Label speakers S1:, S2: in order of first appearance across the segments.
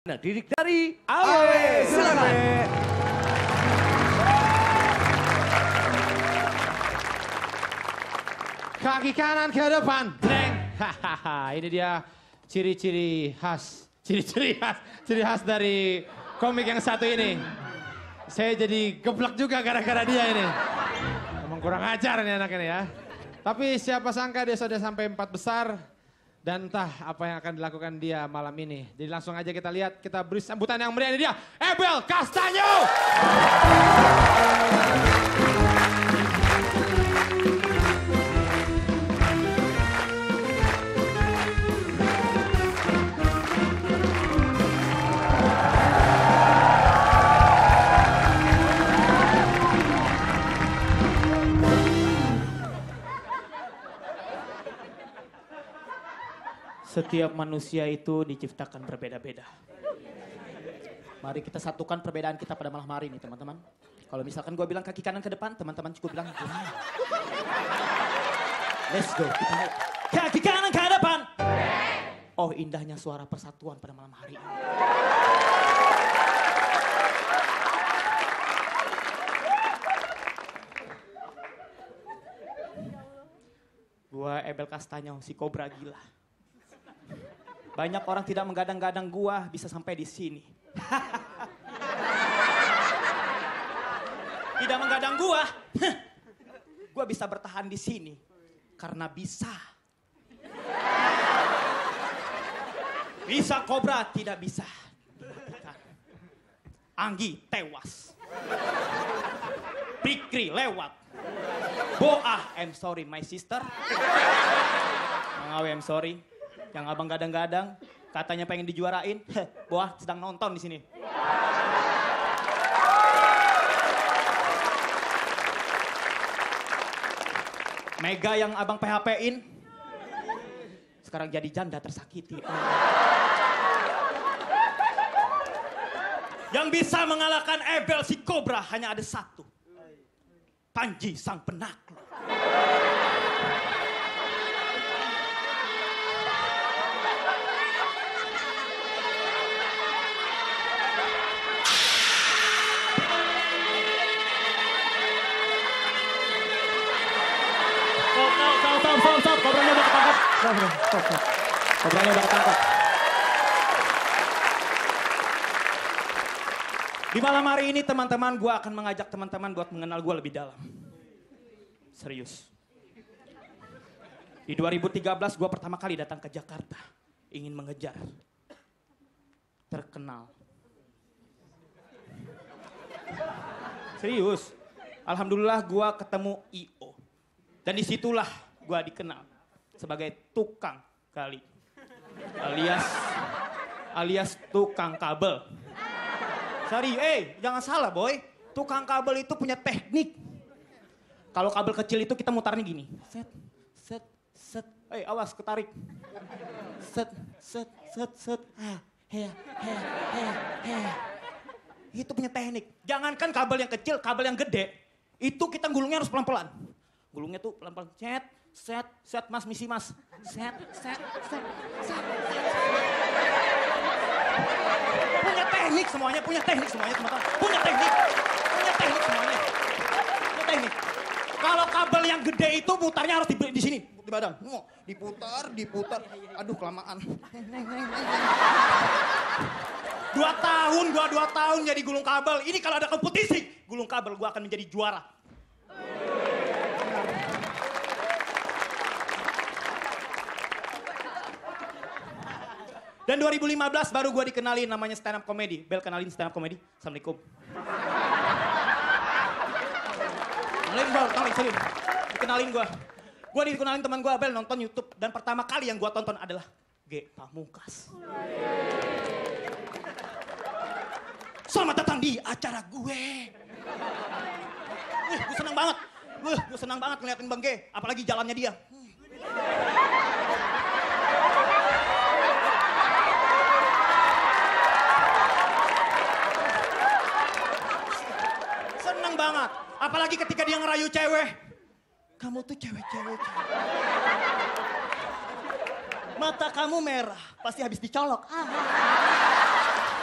S1: Nah, didik dari
S2: Awe, silakan. Kaki kanan ke depan, Dreng. Hahaha, ini dia ciri-ciri khas dari komik yang satu ini. Saya jadi geblek juga gara-gara dia ini. Emang kurang ajar nih anak ini ya. Tapi siapa sangka dia sudah sampai 4 besar. Dan entah apa yang akan dilakukan dia malam ini. Jadi langsung aja kita lihat, kita beri sambutan yang meriah. Ini dia, Abel Castanyo.
S3: Setiap manusia itu diciptakan berbeda-beda. Mari kita satukan perbedaan kita pada malam hari ini, teman-teman. Kalau misalkan gue bilang kaki kanan ke depan, teman-teman cukup bilang gimana? Let's go. Kita mau kaki kanan ke depan. Oh, indahnya suara persatuan pada malam hari ini. Gua Abel Castanyo, si kobra gila. Banyak orang tidak menggadang-gadang gua bisa sampai di sini. Tidak menggadang gua. Gua bisa bertahan di sini karena bisa. Bisa kobra tidak bisa. Anggi tewas. Pikri lewat. Boah, I'm sorry my sister. Mang Awe, I'm sorry. Yang abang gadang-gadang, katanya pengen dijuarain. Boah sedang nonton di sini. Mega yang abang PHP-in, sekarang jadi janda tersakiti. Yang bisa mengalahkan Abel si Kobra hanya ada satu. Panji sang penakluk. Stop, kobranya udah ketangkap. Kobranya udah ketangkap. Di malam hari ini teman-teman, gue akan mengajak teman-teman buat mengenal gue lebih dalam. Serius. Di 2013 gue pertama kali datang ke Jakarta. Ingin mengejar. Terkenal. Serius. Alhamdulillah gue ketemu I.O. Dan disitulah gue dikenal sebagai tukang kali. Alias tukang kabel. Sorry, jangan salah boy. Tukang kabel itu punya teknik. Kalau kabel kecil itu kita mutarnya gini. Set. Awas ketarik. Set. Itu punya teknik. Jangankan kabel yang kecil, kabel yang gede. Itu kita gulungnya harus pelan-pelan. Gulungnya tuh pelan-pelan. Set, mas, misi mas. Set. Punya teknik semuanya, teman-teman. Punya teknik semuanya. Punya teknik. Kalau kabel yang gede itu mutarnya harus di sini, di badan. Diputar. Aduh, kelamaan. 2 tahun jadi gulung kabel. Ini kalau ada kompetisi, gulung kabel gua akan menjadi juara. Dan 2015 baru gue dikenalin namanya stand up comedy. Bel, kenalin stand up comedy. Assalamualaikum. Kenalin, serius. Dikenalin gue. Gue dikenalin teman gue, Bel, nonton YouTube. Dan pertama kali yang gue tonton adalah G. Pamungkas. Selamat datang di acara gue. Gue senang banget. Gue senang banget ngeliatin Bang G. Apalagi jalannya dia. Banget. Apalagi ketika dia ngerayu cewek. Kamu tuh cewek. Mata kamu merah. Pasti habis dicolok.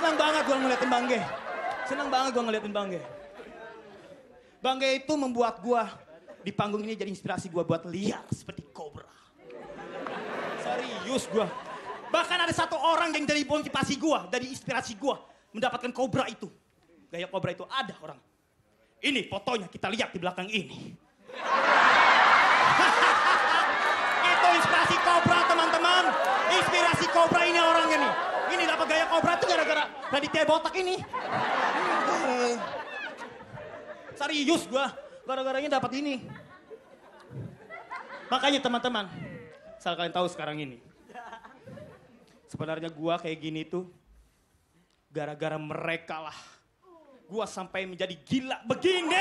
S3: Senang banget gue ngeliatin Bang Ge. Senang banget gue ngeliatin Bang Ge. Bang Ge itu membuat gue di panggung ini jadi inspirasi gue buat liar seperti kobra. Serius gue. Bahkan ada satu orang yang dari motivasi gue, dari inspirasi gue mendapatkan kobra itu. Gaya kobra itu ada orang. Ini fotonya kita lihat di belakang ini. Itu inspirasi kobra teman-teman. Inspirasi kobra ini orangnya nih. Ini dapat gaya kobra itu gara-gara Raditya Botak ini. Serius gua, gara-garanya dapat ini. Makanya teman-teman, asal kalian tahu sekarang ini. Sebenarnya gua kayak gini tuh gara-gara mereka lah. Gua sampai menjadi gila begini.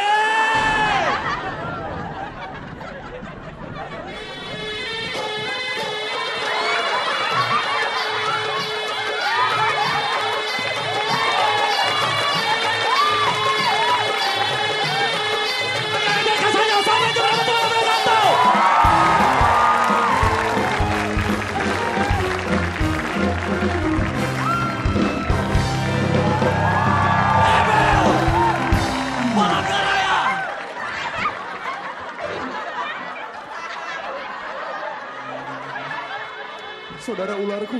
S1: Saudara ularku.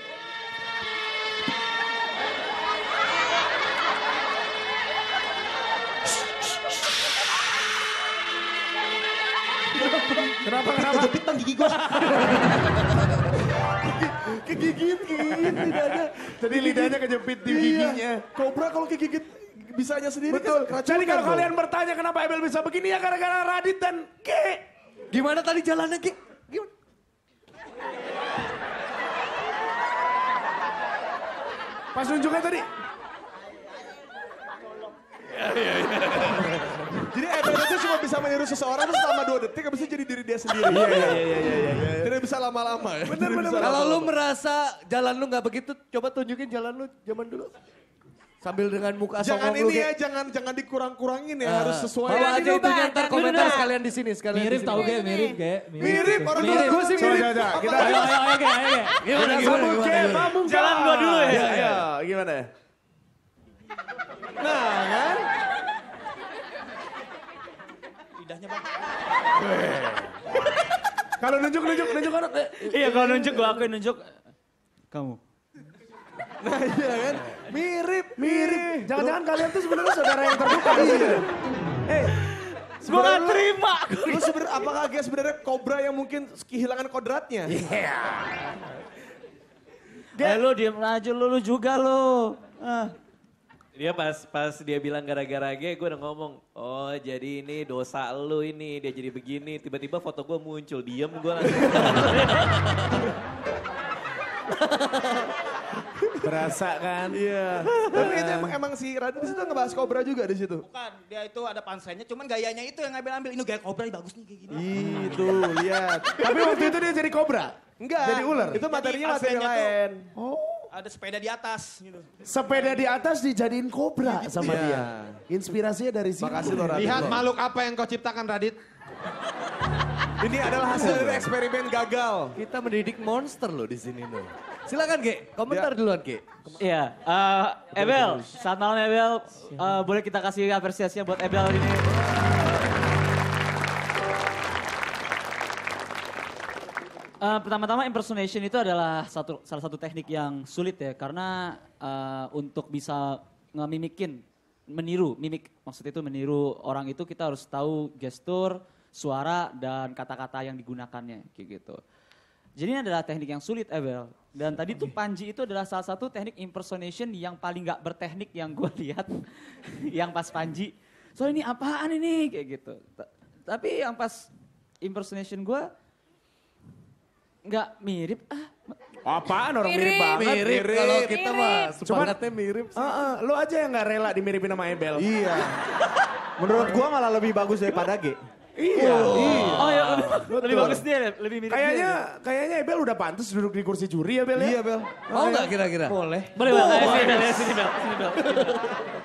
S2: Kenapa?
S3: Kejepit bang gigi gua.
S1: Kegigit lidahnya.
S2: Jadi lidahnya kejepit di giginya.
S1: Kobra kalau kegigit bisanya sendiri.
S2: Betul.
S1: Kan
S2: Jadi kalau
S1: dong.
S2: kalian bertanya kenapa Ebel bisa begini ya gara-gara Radit dan Ge.
S1: Gimana tadi jalannya Ki? Gimana?
S2: Pas nunjuknya tadi.
S1: Jadi Ebel itu cuma bisa meniru seseorang terus selama 2 detik habis itu jadi diri dia sendiri. Iya. Tidak bisa lama-lama ya.
S2: Bener.
S1: Kalau lu merasa jalan lu nggak begitu, coba tunjukin jalan lu zaman dulu. Sambil dengan muka
S4: Jangan
S1: songong lu
S4: ini
S1: kayak.
S4: ya, jangan dikurang-kurangin ya, harus sesuai.
S1: Bawa aja
S5: Dirubah,
S1: itu ntar
S5: jangan
S1: komentar
S5: dirubah.
S1: sekalian di sini.
S6: Mirip tahu Ge, mirip Ge.
S4: Mirip, orang dulu
S6: Mirip.
S4: gue sih mirip.
S2: Coba. Kita
S6: Ayo Ge.
S2: gimana?
S3: Jalan gua dulu ya.
S1: Ayo, gimana ya?
S4: Nah kan,
S3: Lidahnya bang.
S2: Kalau nunjuk orang.
S5: Iya kalau nunjuk gue akuin nunjuk. Kamu.
S4: nah iya kan, mirip.
S2: Jangan-jangan kalian tuh sebenarnya saudara yang terbuka.
S5: Gue gak terima.
S4: Lu sebenarnya apakah dia sebenarnya kobra yang mungkin kehilangan kodratnya?
S5: Lu diem aja lu juga lu. Dia pas dia bilang gara-gara gue udah ngomong, oh jadi ini dosa lu ini, dia jadi begini. Tiba-tiba foto gue muncul, diem gue langsung.
S2: Berasa kan?
S4: Iya. Tapi itu emang si Radit di situ ngebahas kobra juga di situ.
S3: Bukan, dia itu ada panselnya, cuman gayanya itu yang ngambil-ambil. Ini gaya kobra bagus nih kayak gini.
S4: Itu, lihat.
S2: Tapi waktu itu dia jadi kobra.
S4: Enggak.
S2: Jadi ular.
S4: Itu materinya
S3: Jadi
S4: materi
S3: aslinya tuh-
S4: lain.
S3: Ada sepeda di atas gitu.
S2: Sepeda di atas dijadiin kobra sama
S4: Iya.
S2: dia. Inspirasinya dari sini.
S4: Makasih loh Radit.
S7: Lihat
S4: loh.
S7: makhluk apa yang kau ciptakan Radit.
S4: Ini adalah hasil dari eksperimen gagal.
S1: Kita mendidik monster loh di sini loh. Silakan Ge, komentar duluan Ge.
S5: Iya, Ebel, saat malam Ebel, boleh kita kasih apresiasinya buat Ebel ini. Pertama-tama impersonation itu adalah salah satu teknik yang sulit ya, karena untuk bisa ngemimikin, meniru, mimik maksud itu meniru orang itu kita harus tahu gestur, suara dan kata-kata yang digunakannya kayak gitu. Jadi ini adalah teknik yang sulit Ebel. Dan tadi tuh Panji itu adalah salah satu teknik impersonation yang paling gak berteknik yang gue lihat. Yang pas Panji, so ini apaan ini kayak gitu. Tapi yang pas impersonation gue nggak mirip
S2: Apaan orang mirip banget.
S1: Mirip kalau kita mah semangatnya mirip sih.
S2: Lu aja yang gak rela dimiripin sama Ebel.
S4: Iya. Menurut gua malah lebih bagus daripada G.
S2: Iya.
S5: Oh ya lebih bagus dia, lebih mirip
S2: Kayaknya Ebel udah pantas duduk di kursi juri ya Bel ya?
S4: Iya, Bel.
S1: Mau nggak kira-kira?
S2: Boleh.
S5: Boleh Bel, sini Bel, sini Bel.